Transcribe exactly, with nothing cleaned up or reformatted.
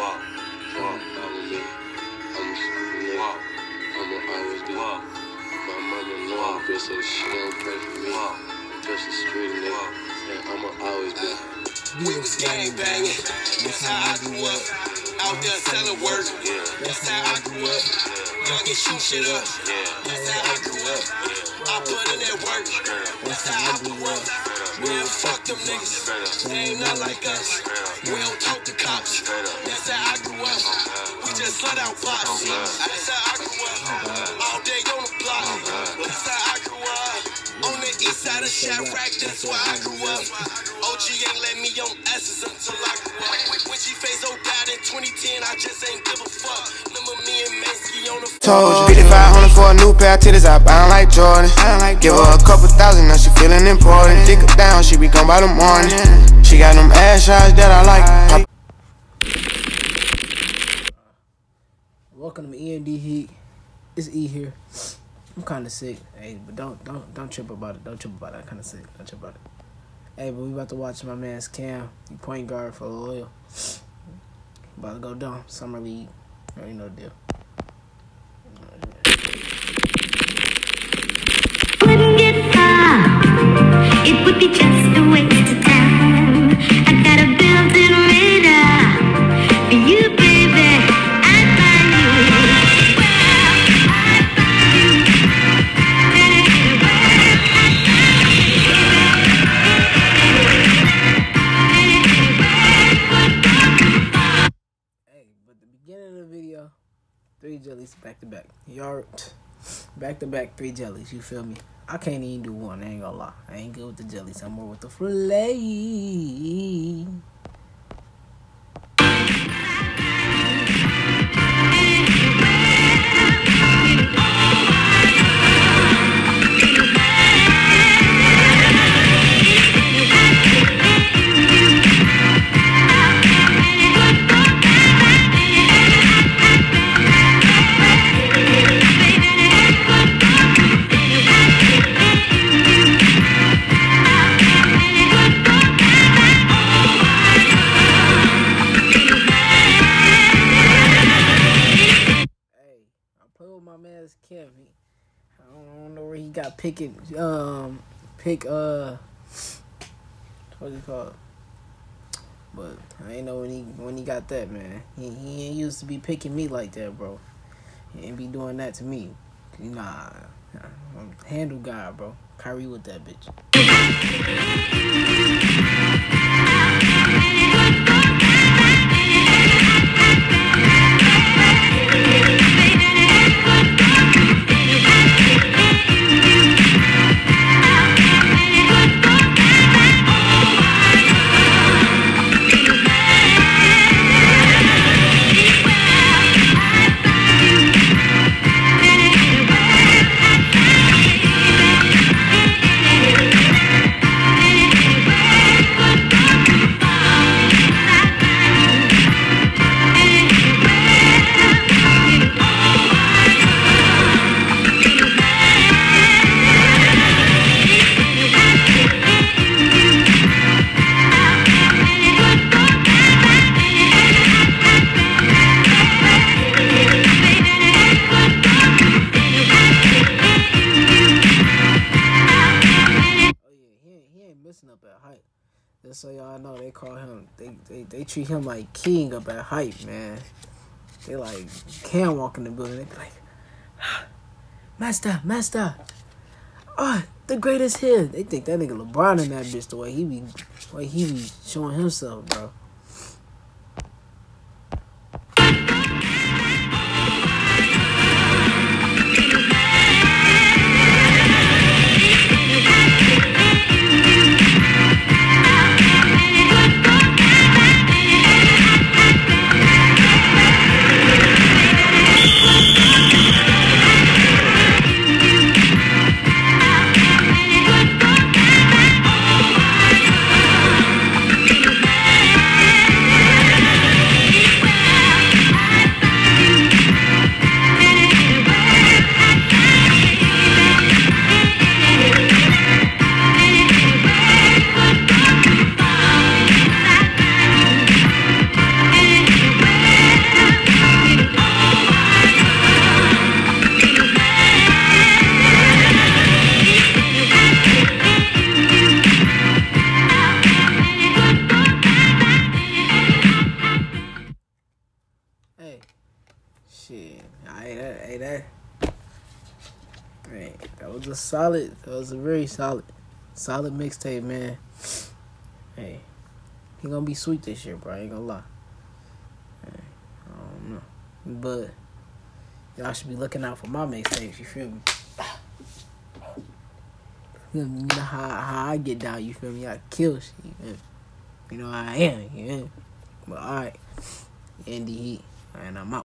Wow. Wow. Follow me. I'm a street nigga. I'ma always be. Wow. My mama know I'm good, so she don't pray for me. Wow. Just a street nigga. And I'ma always be. We was gang banging. That's how I grew up. Out there selling work. That's how I grew up. Young and shoot shit up. That's how I grew up. I put in that work. That's how I grew up. Man, fuck them niggas. They ain't not like us. We don't talk to cops. That's how I grew up. We just let out pops. That's how I grew up. All day on the block. That's how I grew up. On the east side of Chirac, that's where I grew up. O G ain't let me on S's until I grew up. When she faced old dad in twenty ten, I just ain't give a fuck. Remember me and Mansky on the told you, fifty-five hundred for a new pair of titties, I bound like Jordan. Give her a couple thousand, now she feeling important. Dick her down, she be gone by the morning. She got them ass shots that I like. Welcome to E N D Heat. It's E here. I'm kind of sick. Hey, but don't don't don't trip about it. Don't trip about it. I'm kind of sick. Don't trip about it. Hey, but we about to watch my man's Cam, the point guard for Loyola. About to go down summer league. Already know the deal. Wouldn't get far. It would be just a waste of time. I got a built-in radar for you, baby. I'd find you. Three jellies back to back. Y'all back to back three jellies. You feel me? I can't even do one. I ain't gonna lie. I ain't good with the jellies. I'm more with the filet. Kim, he, I don't know where he got picking, um, pick, uh, what's it called? But I ain't know when he when he got that, man. He he ain't used to be picking me like that, bro. He ain't be doing that to me. Nah, I'm a handle guy, bro. Kyrie with that bitch. Up at height. Just so y'all know, they call him, they, they they treat him like king up at height, man. They like, can't walk in the building. They be like, master, master, oh, the greatest here. They think that nigga LeBron in that bitch the way he be, the way he be showing himself, bro. was a solid. That was a very solid, solid mixtape, man. Hey, he gonna be sweet this year, bro. I ain't gonna lie. Hey, I don't know, but y'all should be looking out for my mixtapes. You feel me? You know how how I get down. You feel me? I kill shit. You feel me? You know how I am. You feel me? But all right, Andy Heat, and I'm out.